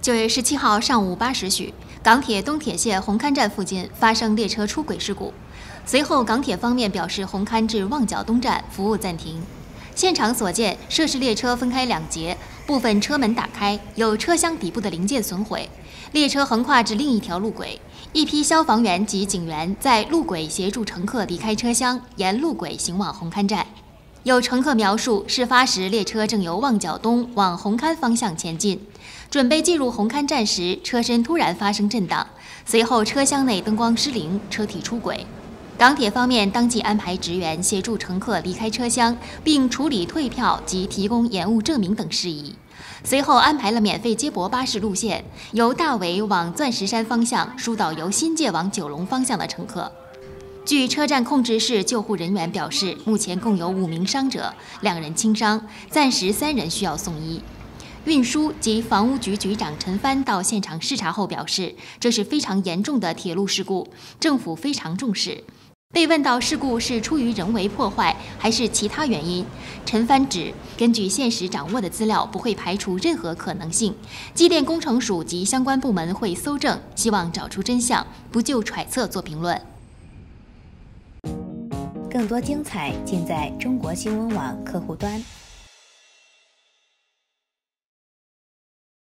9月17号上午8时许，港铁东铁线红磡站附近发生列车出轨事故。随后，港铁方面表示红磡至旺角东站服务暂停。现场所见，涉事列车分开两节，部分车门打开，有车厢底部的零件损毁。列车横跨至另一条路轨，一批消防员及警员在路轨协助乘客离开车厢，沿路轨行往红磡站。有乘客描述，事发时列车正由旺角东往红磡方向前进，准备进入红磡站时，车身突然发生震荡，随后车厢内灯光失灵，车体出轨。港铁方面当即安排职员协助乘客离开车厢，并处理退票及提供延误证明等事宜。随后安排了免费接驳巴士路线，由大围往钻石山方向疏导由新界往九龙方向的乘客。据车站控制室救护人员表示，目前共有5名伤者，2人轻伤，暂时3人需要送医。运输及房屋局局长陈帆到现场视察后表示，这是非常严重的铁路事故，政府非常重视。被问到事故是出于人为破坏还是其他原因，陈帆指，根据现时掌握的资料，不会排除任何可能性。机电工程署及相关部门会搜证，希望找出真相，不就揣测做评论。 更多精彩尽在中国新闻网客户端。